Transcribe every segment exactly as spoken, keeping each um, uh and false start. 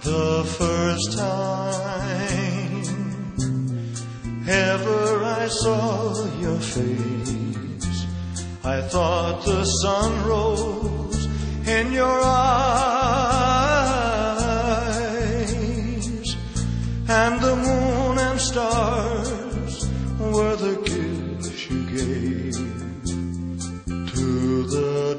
The first time ever I saw your face, I thought the sun rose in your eyes, and the moon and stars were the gifts you gave to the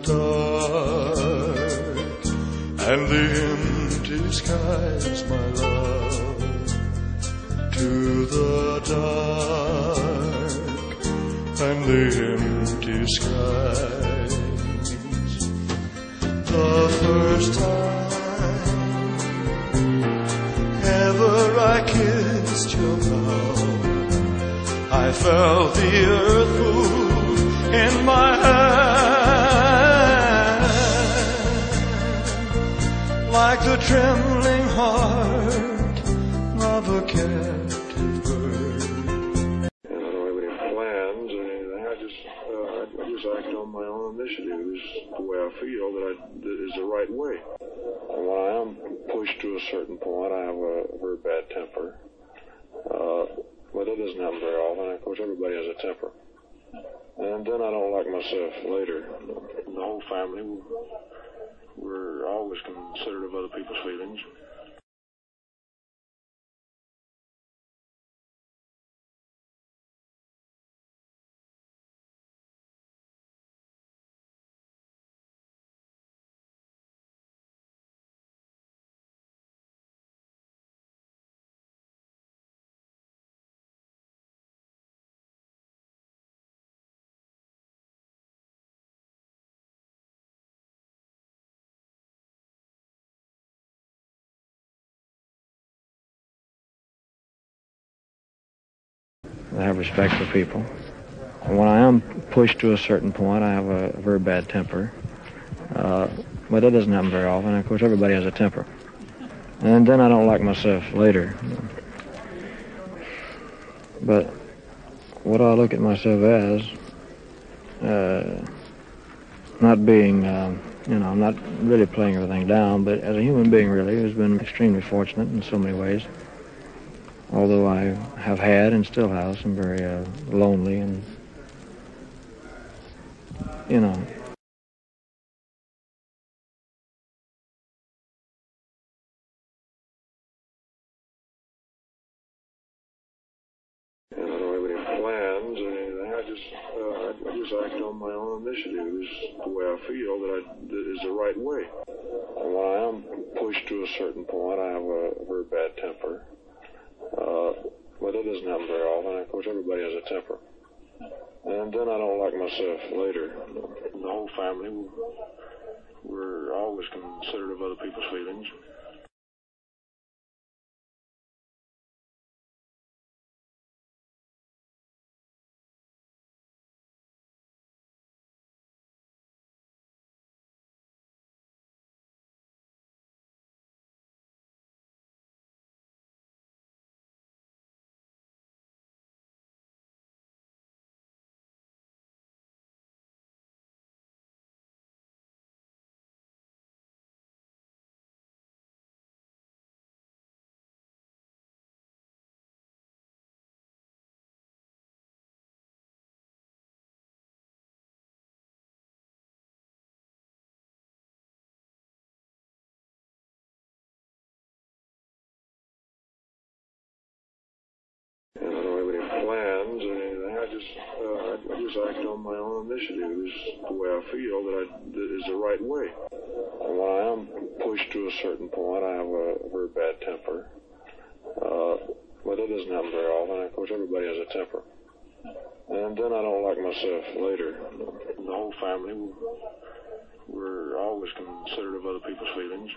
dark and the empty skies, my love, to the dark and the empty skies. The first time ever I kissed your mouth, I felt the earth move in my hand, like the trembling heart of a captive bird. And I don't have any plans or anything. I just, uh, I just act on my own initiative. It's the way I feel that, I, that is the right way. And when I am pushed to a certain point, I have a very bad temper. Uh, but that doesn't happen very often. Of course, everybody has a temper. And then I don't like myself later. The whole family, we're always considerate of other people's feelings. I have respect for people. When I am pushed to a certain point, I have a very bad temper. Uh, but that doesn't happen very often. Of course, everybody has a temper. And then I don't like myself later. But what I look at myself as, uh, not being, um, you know, I'm not really playing everything down, but as a human being, really, who's been extremely fortunate in so many ways. Although I have had and still have some very uh, lonely and, you know. And I don't have any plans or anything. I just, uh, I just act on my own initiative. It's the way I feel that, I, that is the right way. And when I am pushed to a certain point, I have a very bad temper. Uh, but that doesn't happen very often. Of course, everybody has a temper. And then I don't like myself later. The whole family, we're always considerate of other people's feelings. And I don't have any plans or anything. I just, uh, I just act on my own initiative. It's the way I feel that, I, that is the right way. And when I am pushed to a certain point, I have a very bad temper. Uh, but that doesn't happen very often. Of course, everybody has a temper. And then I don't like myself later. The whole family, we're always considerate of other people's feelings.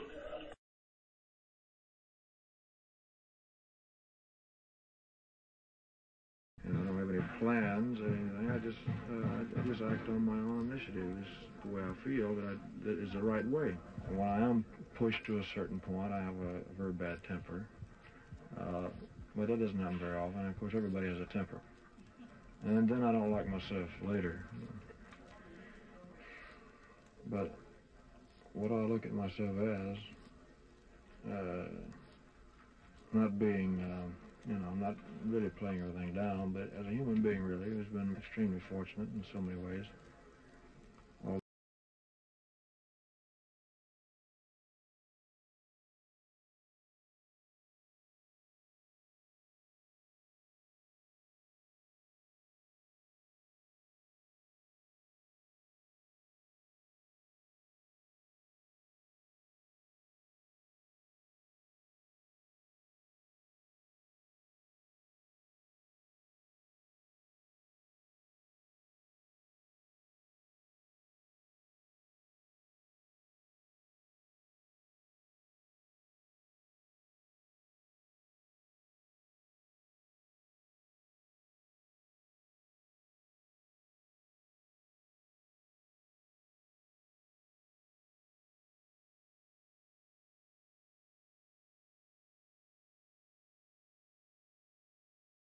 And I don't have any plans or anything. I just, uh, I just act on my own initiative. It's the way I feel that, I, that is the right way. When I am pushed to a certain point, I have a very bad temper. Uh, but that doesn't happen very often. Of course, everybody has a temper. And then I don't like myself later. But what I look at myself as, uh, not being, uh, you know, not really playing everything down, but as a human being, really, who's been extremely fortunate in so many ways.